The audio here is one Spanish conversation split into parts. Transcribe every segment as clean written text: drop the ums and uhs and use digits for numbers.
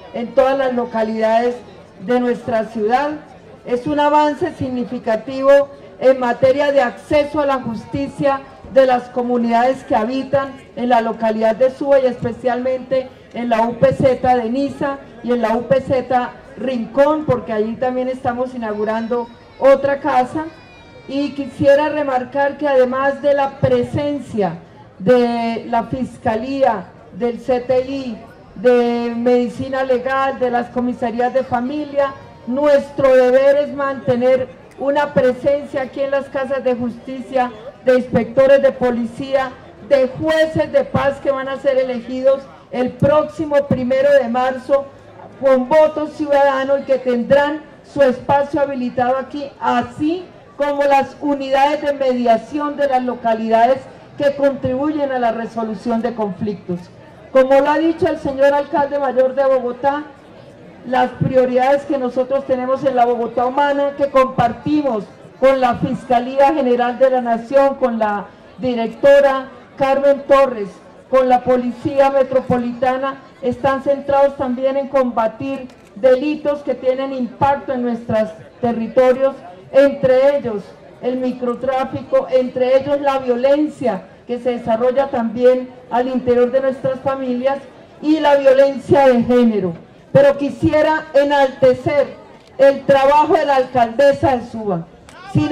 en todas las localidades de nuestra ciudad. Es un avance significativo en materia de acceso a la justicia de las comunidades que habitan en la localidad de Suba y especialmente en la UPZ de Niza y en la UPZ Rincón, porque allí también estamos inaugurando otra casa. Y quisiera remarcar que además de la presencia de la Fiscalía, del CTI, de Medicina Legal, de las comisarías de familia, nuestro deber es mantener una presencia aquí en las casas de justicia, de inspectores de policía, de jueces de paz que van a ser elegidos el próximo 1 de marzo con voto ciudadano y que tendrán su espacio habilitado aquí, así como las unidades de mediación de las localidades que contribuyen a la resolución de conflictos. Como lo ha dicho el señor alcalde mayor de Bogotá, las prioridades que nosotros tenemos en la Bogotá humana, que compartimos con la Fiscalía General de la Nación, con la directora Carmen Torres, con la Policía Metropolitana, están centrados también en combatir delitos que tienen impacto en nuestros territorios, entre ellos el microtráfico, entre ellos la violencia que se desarrolla también al interior de nuestras familias y la violencia de género. Pero quisiera enaltecer el trabajo de la alcaldesa de Suba. Sin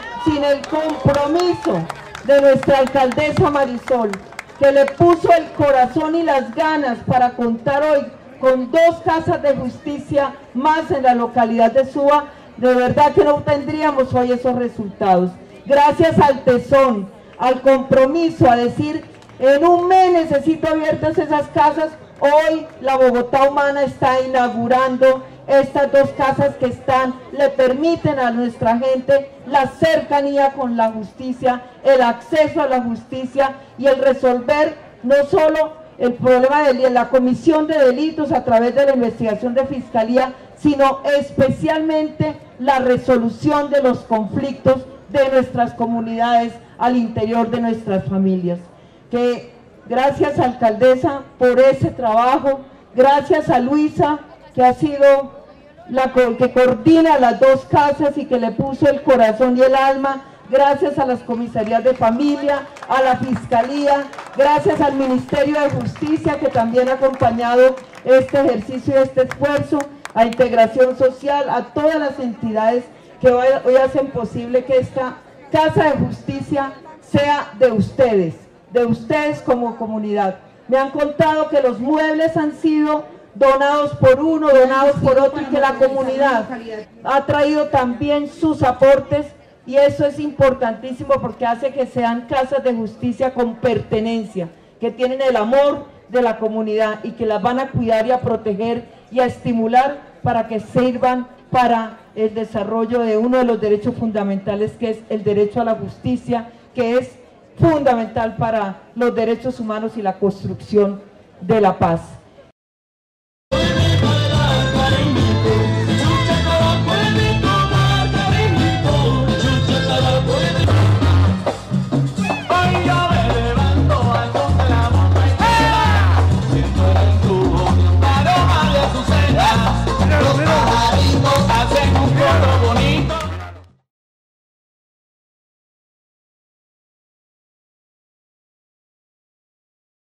el compromiso de nuestra alcaldesa Marisol, que le puso el corazón y las ganas para contar hoy con 2 casas de justicia más en la localidad de Suba, de verdad que no tendríamos hoy esos resultados. Gracias al tesón, al compromiso, a decir, en un mes necesito abiertas esas casas, hoy la Bogotá humana está inaugurando estas 2 casas que le permiten a nuestra gente la cercanía con la justicia, el acceso a la justicia y el resolver no solo el problema de la comisión de delitos a través de la investigación de fiscalía, sino especialmente la resolución de los conflictos de nuestras comunidades al interior de nuestras familias. Que gracias, alcaldesa, por ese trabajo, gracias a Luisa, que ha sido la que coordina las 2 casas y que le puso el corazón y el alma, gracias a las comisarías de familia, a la Fiscalía, gracias al Ministerio de Justicia que también ha acompañado este ejercicio y este esfuerzo, a Integración Social, a todas las entidades que hoy hacen posible que esta Casa de Justicia sea de ustedes como comunidad. Me han contado que los muebles han sido donados por uno, donados por otro, y que la comunidad ha traído también sus aportes, y eso es importantísimo porque hace que sean casas de justicia con pertenencia, que tienen el amor de la comunidad y que las van a cuidar y a proteger y a estimular para que sirvan para el desarrollo de uno de los derechos fundamentales, que es el derecho a la justicia, que es fundamental para los derechos humanos y la construcción de la paz.